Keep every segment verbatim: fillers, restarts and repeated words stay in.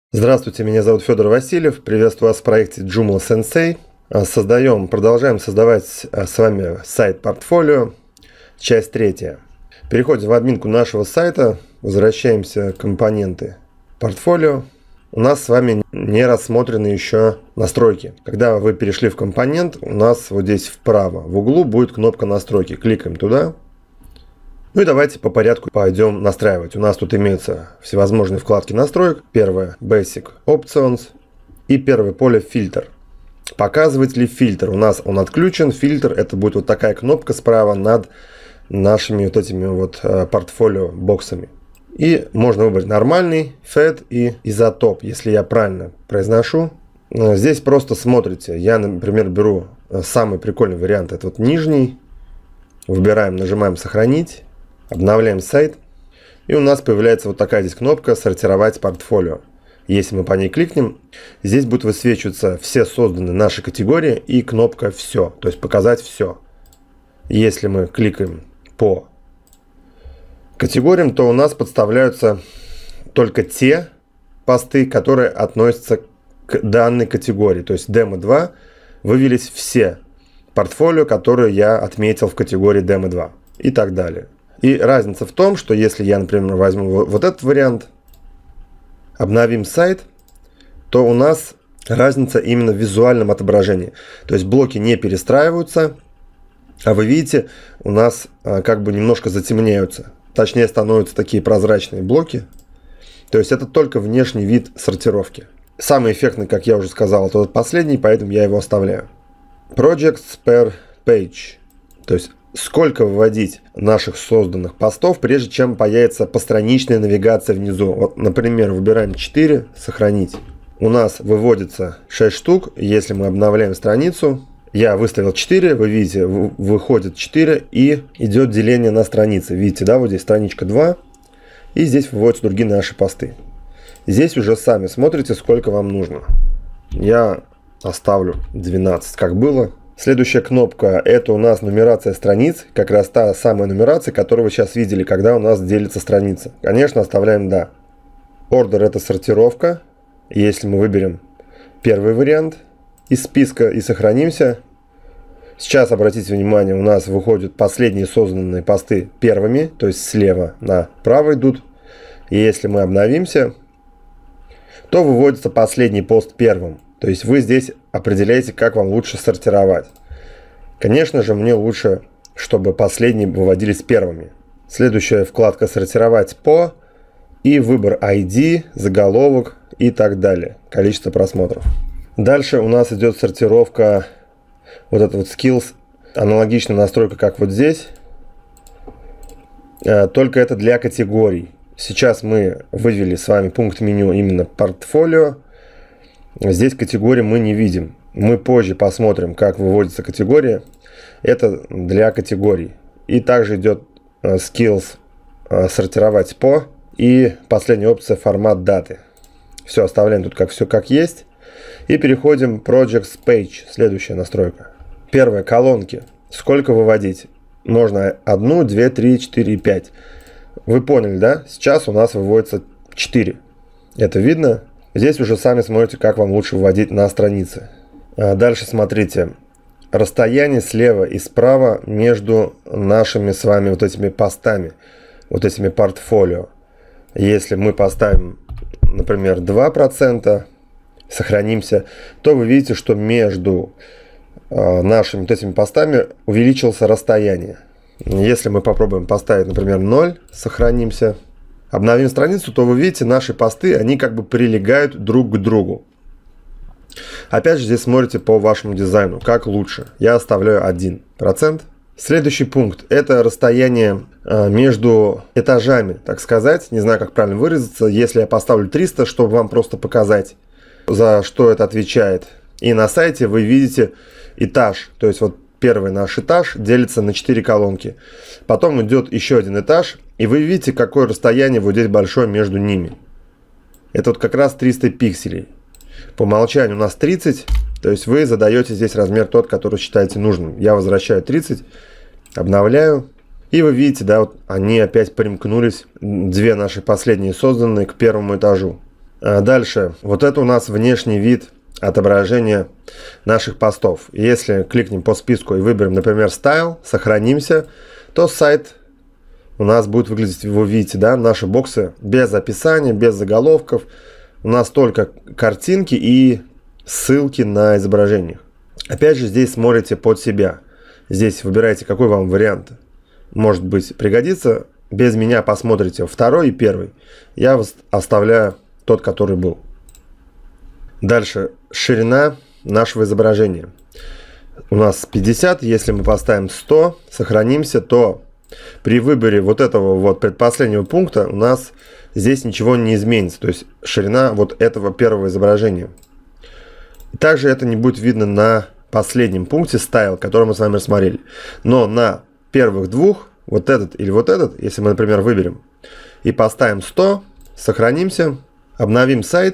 Здравствуйте, меня зовут Федор Васильев. Приветствую вас в проекте Joomla Sensei. Создаем, продолжаем создавать с вами сайт портфолио, часть третья. Переходим в админку нашего сайта, возвращаемся в компоненты портфолио. У нас с вами не рассмотрены еще настройки. Когда вы перешли в компонент, у нас вот здесь вправо в углу будет кнопка настройки. Кликаем туда. Ну и давайте по порядку пойдем настраивать. У нас тут имеются всевозможные вкладки настроек. Первое Basic Options и первое поле фильтр. Показывать ли фильтр? У нас он отключен. Фильтр — это будет вот такая кнопка справа над нашими вот этими вот портфолио боксами. И можно выбрать нормальный, фэт и изотоп, если я правильно произношу. Здесь просто смотрите. Я, например, беру самый прикольный вариант. Это вот нижний. Выбираем, нажимаем сохранить. Обновляем сайт, и у нас появляется вот такая здесь кнопка «Сортировать портфолио». Если мы по ней кликнем, здесь будут высвечиваться все созданные наши категории и кнопка «Все», то есть «Показать все». Если мы кликаем по категориям, то у нас подставляются только те посты, которые относятся к данной категории. То есть демо два вывелись все портфолио, которые я отметил в категории демо два и так далее. И разница в том, что если я, например, возьму вот этот вариант, обновим сайт, то у нас разница именно в визуальном отображении. То есть блоки не перестраиваются, а вы видите, у нас как бы немножко затемняются. Точнее, становятся такие прозрачные блоки. То есть это только внешний вид сортировки. Самый эффектный, как я уже сказал, это вот последний, поэтому я его оставляю. Projects per page. То есть сколько вводить наших созданных постов, прежде чем появится постраничная навигация внизу. Вот, например, выбираем четыре, сохранить. У нас выводится шесть штук. Если мы обновляем страницу, я выставил четыре, вы видите, выходит четыре и идет деление на страницы. Видите, да, вот здесь страничка два, и здесь выводятся другие наши посты. Здесь уже сами смотрите, сколько вам нужно. Я оставлю двенадцать, как было. Следующая кнопка — это у нас нумерация страниц, как раз та самая нумерация, которую вы сейчас видели, когда у нас делится страница. Конечно, оставляем «да». Order — это сортировка. Если мы выберем первый вариант из списка и сохранимся, сейчас, обратите внимание, у нас выходят последние созданные посты первыми, то есть слева направо идут. И если мы обновимся, то выводится последний пост первым. То есть вы здесь определяете, как вам лучше сортировать. Конечно же, мне лучше, чтобы последние выводились первыми. Следующая вкладка «Сортировать по» и выбор ай ди, заголовок и так далее. Количество просмотров. Дальше у нас идет сортировка, вот это вот skills, аналогичная настройка, как вот здесь. Только это для категорий. Сейчас мы вывели с вами пункт меню именно портфолио. Здесь категории мы не видим. Мы позже посмотрим, как выводится категория. Это для категорий. И также идет skills сортировать по. И последняя опция формат даты. Все оставляем тут как все как есть. И переходим в Projects Page. Следующая настройка. Первая, колонки. Сколько выводить? Можно одну, две, три, четыре и пять. Вы поняли, да? Сейчас у нас выводится четыре. Это видно? Здесь уже сами смотрите, как вам лучше вводить на странице. Дальше смотрите. Расстояние слева и справа между нашими с вами вот этими постами, вот этими портфолио. Если мы поставим, например, два процента, сохранимся, то вы видите, что между нашими вот этими постами увеличилось расстояние. Если мы попробуем поставить, например, ноль, сохранимся, обновим страницу, то вы видите, наши посты, они как бы прилегают друг к другу. Опять же, здесь смотрите по вашему дизайну, как лучше. Я оставляю один процент. Следующий пункт — это расстояние между этажами, так сказать. Не знаю, как правильно выразиться. Если я поставлю триста, чтобы вам просто показать, за что это отвечает. И на сайте вы видите этаж. То есть вот первый наш этаж делится на четыре колонки. Потом идет еще один этаж. И вы видите, какое расстояние вот здесь большое между ними. Это вот как раз триста пикселей. По умолчанию у нас тридцать. То есть вы задаете здесь размер тот, который считаете нужным. Я возвращаю тридцать. Обновляю. И вы видите, да, вот они опять примкнулись. Две наши последние созданные к первому этажу. Дальше. Вот это у нас внешний вид отображения наших постов. Если кликнем по списку и выберем, например, Style, сохранимся, то сайт у нас будет выглядеть, вы видите, да, наши боксы без описания, без заголовков. У нас только картинки и ссылки на изображениях. Опять же, здесь смотрите под себя. Здесь выбираете, какой вам вариант может быть пригодится. Без меня посмотрите второй и первый. Я оставляю тот, который был. Дальше. Ширина нашего изображения. У нас пятьдесят. Если мы поставим сто, сохранимся, то при выборе вот этого вот предпоследнего пункта у нас здесь ничего не изменится. То есть ширина вот этого первого изображения. Также это не будет видно на последнем пункте Style, который мы с вами рассмотрели. Но на первых двух, вот этот или вот этот, если мы, например, выберем и поставим сто, сохранимся, обновим сайт,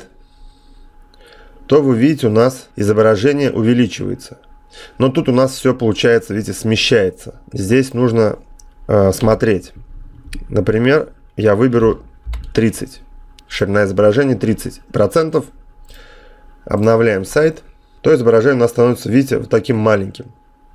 то вы видите, у нас изображение увеличивается. Но тут у нас все получается, видите, смещается. Здесь нужно э, смотреть. Например, я выберу тридцать. Ширина изображения тридцать процентов. Обновляем сайт. То изображение у нас становится, видите, вот таким маленьким.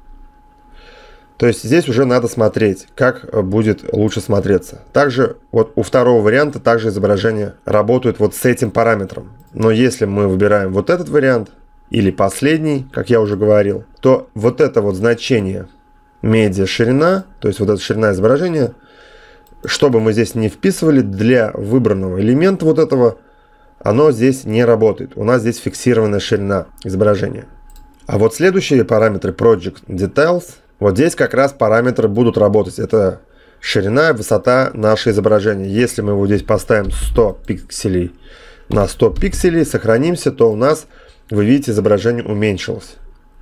То есть здесь уже надо смотреть, как будет лучше смотреться. Также вот у второго варианта также изображение работает вот с этим параметром. Но если мы выбираем вот этот вариант или последний, как я уже говорил, то вот это вот значение медиа ширина, то есть вот эта ширина изображения, что бы мы здесь не вписывали, для выбранного элемента вот этого, оно здесь не работает. У нас здесь фиксированная ширина изображения. А вот следующие параметры Project Details, вот здесь как раз параметры будут работать. Это ширина и высота нашего изображения. Если мы его здесь поставим сто пикселей на сто пикселей, сохранимся, то у нас, вы видите, изображение уменьшилось.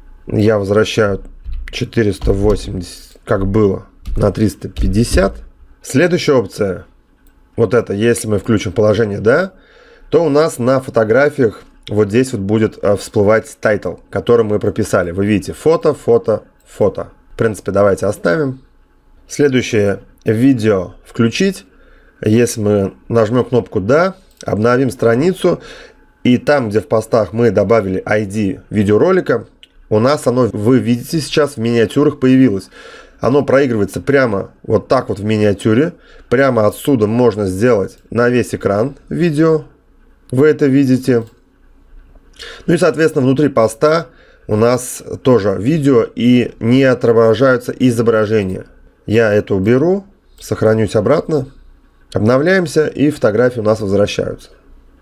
Я возвращаю четыреста восемьдесят, как было, на триста пятьдесят. Следующая опция, вот это, если мы включим положение «да», то у нас на фотографиях вот здесь вот будет всплывать title, который мы прописали. Вы видите, фото, фото, фото. В принципе, давайте оставим. Следующее, видео включить. Если мы нажмем кнопку «да», обновим страницу, и там, где в постах мы добавили ай ди видеоролика, у нас оно, вы видите, сейчас в миниатюрах появилось. Оно проигрывается прямо вот так вот в миниатюре. Прямо отсюда можно сделать на весь экран видео. Вы это видите. Ну и, соответственно, внутри поста у нас тоже видео и не отображаются изображения. Я это уберу, сохранюсь обратно, обновляемся, и фотографии у нас возвращаются.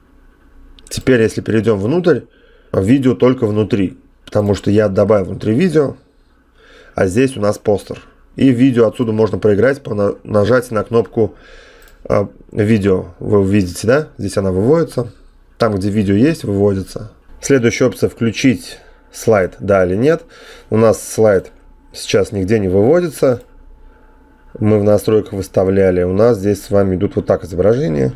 Теперь, если перейдем внутрь, видео только внутри, потому что я добавил внутри видео, а здесь у нас постер. И видео отсюда можно проиграть по нажатию на кнопку э, видео. Вы увидите, да? Здесь она выводится. Там, где видео есть, выводится. Следующая опция — включить слайд, да или нет. У нас слайд сейчас нигде не выводится. Мы в настройках выставляли. У нас здесь с вами идут вот так изображения.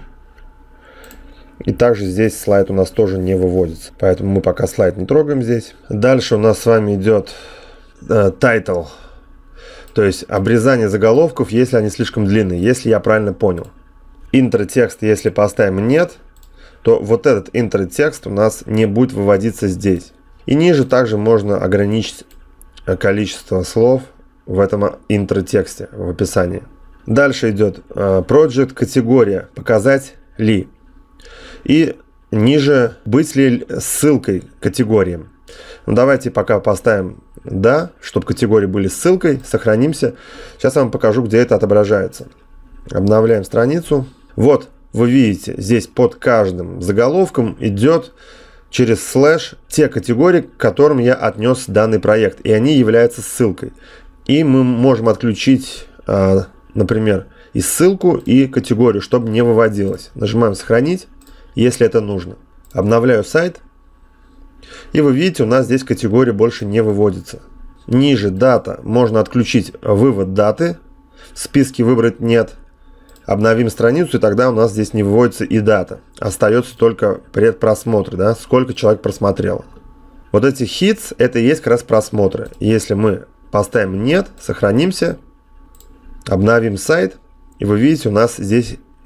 И также здесь слайд у нас тоже не выводится. Поэтому мы пока слайд не трогаем здесь. Дальше у нас с вами идет э, title. То есть обрезание заголовков, если они слишком длинные. Если я правильно понял. Интро-текст, если поставим нет, то вот этот интро-текст у нас не будет выводиться здесь. И ниже также можно ограничить количество слов в этом интро-тексте, в описании. Дальше идет uh, Project категория, показать ли. И ниже быть ли ссылкой к категориям. Ну, давайте пока поставим да, чтобы категории были ссылкой, сохранимся. Сейчас я вам покажу, где это отображается. Обновляем страницу. Вот. Вы видите, здесь под каждым заголовком идет через слэш те категории, к которым я отнес данный проект. И они являются ссылкой. И мы можем отключить, например, и ссылку, и категорию, чтобы не выводилось. Нажимаем «Сохранить», если это нужно. Обновляю сайт. И вы видите, у нас здесь категория больше не выводится. Ниже «Дата» можно отключить вывод даты. В списке выбрать «Нет». Обновим страницу, и тогда у нас здесь не выводится и дата. Остается только предпросмотр, да, сколько человек просмотрел. Вот эти hits, это и есть как раз просмотры. Если мы поставим нет, сохранимся, обновим сайт, и вы видите, у нас здесь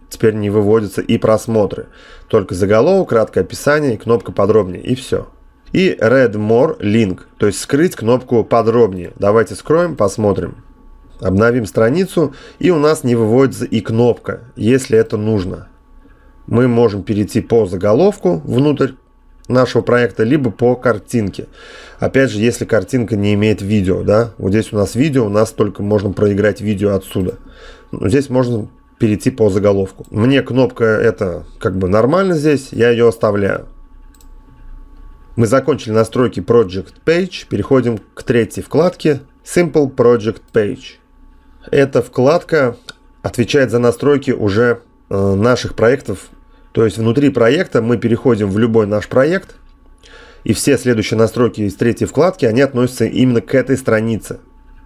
теперь не выводятся и просмотры. Только заголовок, краткое описание и кнопка подробнее, и все. И Read More Link, то есть скрыть кнопку подробнее. Давайте скроем, посмотрим. Обновим страницу, и у нас не выводится и кнопка, если это нужно. Мы можем перейти по заголовку внутрь нашего проекта, либо по картинке. Опять же, если картинка не имеет видео, да, вот здесь у нас видео, у нас только можно проиграть видео отсюда. Но здесь можно перейти по заголовку. Мне кнопка это как бы нормально здесь, я ее оставляю. Мы закончили настройки Project Page, переходим к третьей вкладке Simple Project Page. Эта вкладка отвечает за настройки уже э, наших проектов. То есть внутри проекта мы переходим в любой наш проект, и все следующие настройки из третьей вкладки, они относятся именно к этой странице.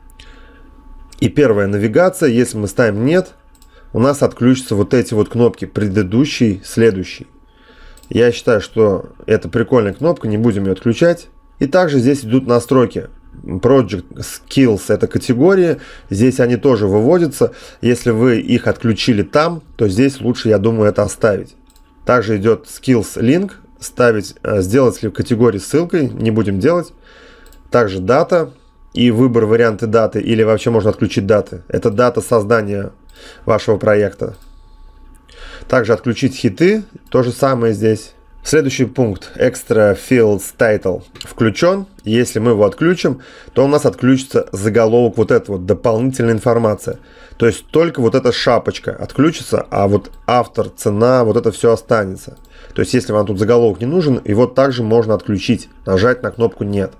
И первая навигация, если мы ставим «Нет», у нас отключатся вот эти вот кнопки «Предыдущий», «Следующий». Я считаю, что это прикольная кнопка, не будем ее отключать. И также здесь идут настройки. Project Skills – это категории, здесь они тоже выводятся. Если вы их отключили там, то здесь лучше, я думаю, это оставить. Также идет Skills Link, ставить, сделать ли в категории ссылкой, не будем делать. Также дата и выбор варианты даты, или вообще можно отключить даты. Это дата создания вашего проекта. Также отключить хиты, то же самое здесь. Следующий пункт Extra Fields Title включен. Если мы его отключим, то у нас отключится заголовок, вот эта вот дополнительная информация. То есть только вот эта шапочка отключится, а вот автор, цена, вот это все останется. То есть если вам тут заголовок не нужен, его также можно отключить, нажать на кнопку «Нет».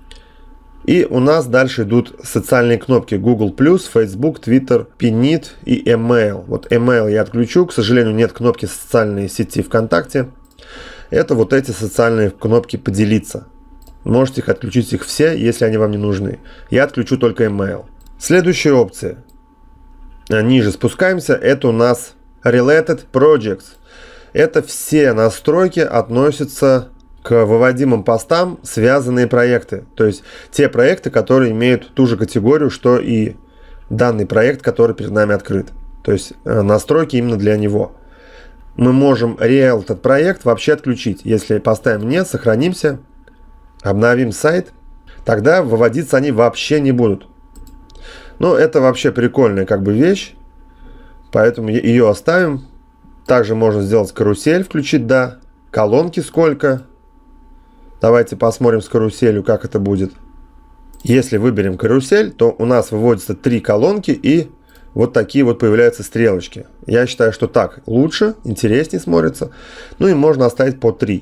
И у нас дальше идут социальные кнопки Google+, Facebook, Twitter, Pinit и Email. Вот Email я отключу, к сожалению, нет кнопки социальной сети ВКонтакте. Это вот эти социальные кнопки «Поделиться». Можете их отключить их все, если они вам не нужны. Я отключу только Email. Следующая опция. Ниже спускаемся. Это у нас Related Projects. Это все настройки относятся к выводимым постам связанные проекты. То есть те проекты, которые имеют ту же категорию, что и данный проект, который перед нами открыт. То есть настройки именно для него. Мы можем Related проект вообще отключить. Если поставим «Нет», сохранимся, обновим сайт, тогда выводиться они вообще не будут. Но это вообще прикольная как бы вещь, поэтому ее оставим. Также можно сделать карусель, включить «Да». Колонки сколько? Давайте посмотрим с каруселью, как это будет. Если выберем карусель, то у нас выводятся три колонки и вот такие вот появляются стрелочки. Я считаю, что так лучше, интереснее смотрится. Ну и можно оставить по три.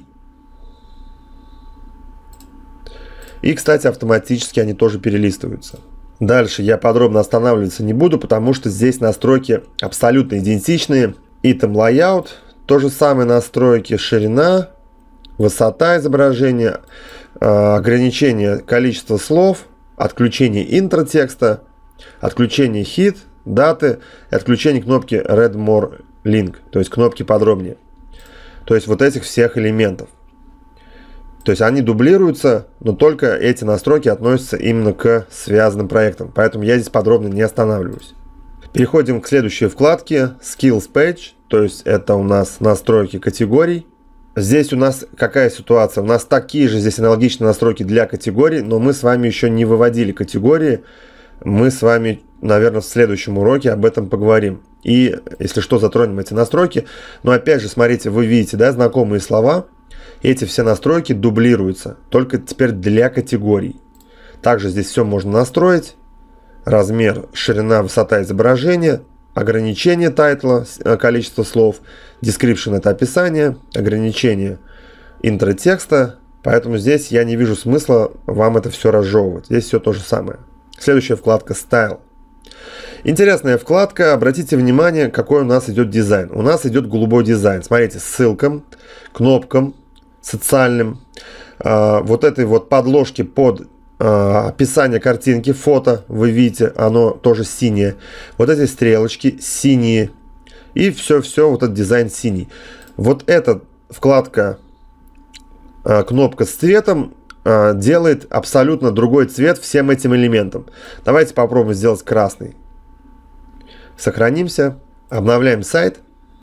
И, кстати, автоматически они тоже перелистываются. Дальше я подробно останавливаться не буду, потому что здесь настройки абсолютно идентичные. Item Layout, то же самое настройки, ширина, высота изображения, ограничение количества слов, отключение интро текста, отключение хит, даты и отключение кнопки Read More Link, то есть кнопки подробнее. То есть вот этих всех элементов. То есть они дублируются, но только эти настройки относятся именно к связанным проектам. Поэтому я здесь подробно не останавливаюсь. Переходим к следующей вкладке Skills Page, то есть это у нас настройки категорий. Здесь у нас какая ситуация? У нас такие же здесь аналогичные настройки для категорий, но мы с вами еще не выводили категории. Мы с вами, наверное, в следующем уроке об этом поговорим. И, если что, затронем эти настройки. Но опять же, смотрите, вы видите, да, знакомые слова. Эти все настройки дублируются, только теперь для категорий. Также здесь все можно настроить. Размер, ширина, высота изображения, ограничение тайтла, количество слов, description это описание, ограничение интро текста. Поэтому здесь я не вижу смысла вам это все разжевывать. Здесь все то же самое. Следующая вкладка Style. Интересная вкладка. Обратите внимание, какой у нас идет дизайн. У нас идет голубой дизайн. Смотрите, ссылкам, кнопкам, социальным, э, вот этой вот подложки под э, описание картинки, фото, вы видите, оно тоже синее. Вот эти стрелочки синие. И все-все, вот этот дизайн синий. Вот эта вкладка, э, кнопка с цветом, э, делает абсолютно другой цвет всем этим элементам. Давайте попробуем сделать красный. Сохранимся, обновляем сайт.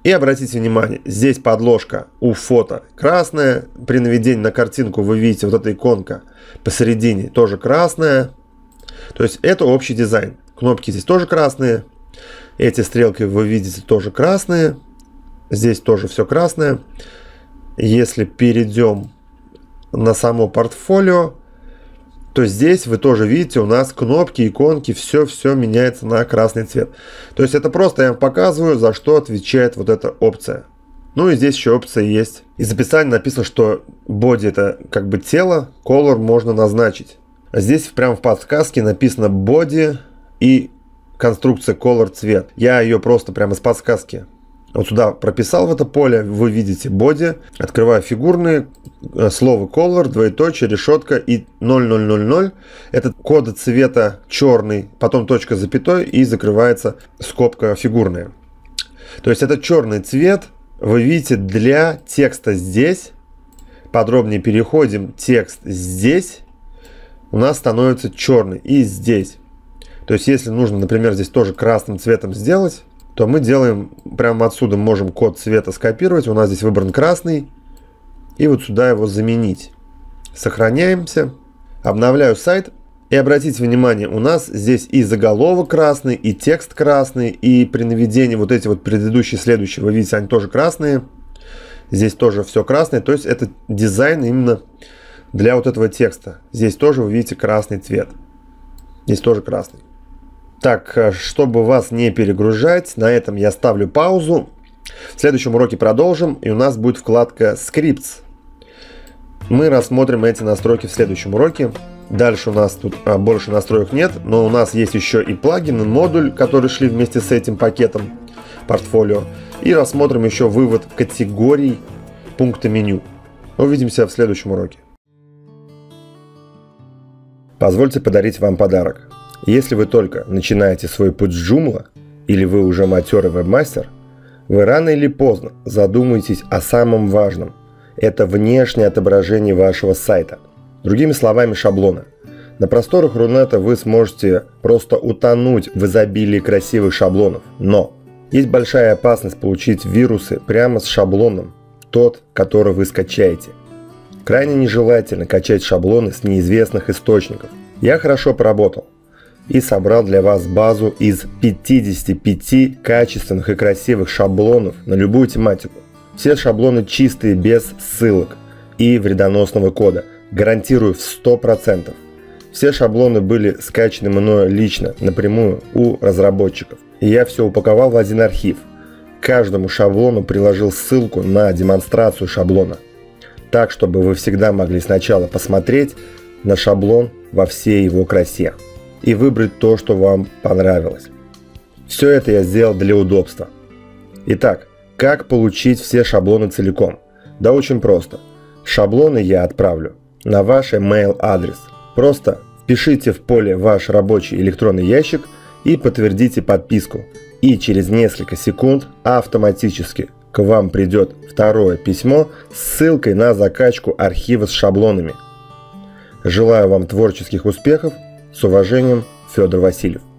И обратите внимание, здесь подложка у фото красная. При наведении на картинку вы видите вот эта иконка посередине тоже красная. То есть это общий дизайн. Кнопки здесь тоже красные. Эти стрелки вы видите тоже красные. Здесь тоже все красное. Если перейдем на само портфолио, то здесь вы тоже видите, у нас кнопки, иконки, все-все меняется на красный цвет. То есть это просто я вам показываю, за что отвечает вот эта опция. Ну и здесь еще опция есть. Из описания написано, что body это как бы тело, color можно назначить. А здесь прямо в подсказке написано body и конструкция color цвет. Я ее просто прямо с подсказки вот сюда прописал в это поле. Вы видите body, открываю фигурные, слово color, двоеточие, решетка и ноль ноль ноль ноль. Это коды цвета черный, потом точка запятой и закрывается скобка фигурная. То есть это черный цвет. Вы видите для текста здесь. Подробнее переходим. Текст здесь у нас становится черный и здесь. То есть если нужно, например, здесь тоже красным цветом сделать, то мы делаем прямо отсюда, можем код цвета скопировать. У нас здесь выбран красный. И вот сюда его заменить. Сохраняемся. Обновляю сайт. И обратите внимание, у нас здесь и заголовок красный, и текст красный. И при наведении вот эти вот предыдущие, следующие, вы видите, они тоже красные. Здесь тоже все красное. То есть это дизайн именно для вот этого текста. Здесь тоже вы видите красный цвет. Здесь тоже красный. Так, чтобы вас не перегружать, на этом я ставлю паузу. В следующем уроке продолжим, и у нас будет вкладка Scripts. Мы рассмотрим эти настройки в следующем уроке. Дальше у нас тут а, больше настроек нет, но у нас есть еще и плагины, модуль, которые шли вместе с этим пакетом портфолио. И рассмотрим еще вывод категорий пункта меню. Увидимся в следующем уроке. Позвольте подарить вам подарок. Если вы только начинаете свой путь с Joomla, или вы уже матерый вебмастер, вы рано или поздно задумаетесь о самом важном. Это внешнее отображение вашего сайта. Другими словами, шаблоны. На просторах Рунета вы сможете просто утонуть в изобилии красивых шаблонов. Но есть большая опасность получить вирусы прямо с шаблоном, тот, который вы скачаете. Крайне нежелательно качать шаблоны с неизвестных источников. Я хорошо поработал и собрал для вас базу из пятидесяти пяти качественных и красивых шаблонов на любую тематику. Все шаблоны чистые, без ссылок и вредоносного кода. Гарантирую в сто процентов. Все шаблоны были скачаны мною лично, напрямую у разработчиков. И я все упаковал в один архив. К каждому шаблону приложил ссылку на демонстрацию шаблона. Так, чтобы вы всегда могли сначала посмотреть на шаблон во всей его красе и выбрать то, что вам понравилось. Все это я сделал для удобства. Итак, как получить все шаблоны целиком? Да очень просто. Шаблоны я отправлю на ваш email адрес. Просто впишите в поле ваш рабочий электронный ящик и подтвердите подписку. И через несколько секунд автоматически к вам придет второе письмо с ссылкой на закачку архива с шаблонами. Желаю вам творческих успехов. С уважением, Федор Васильев.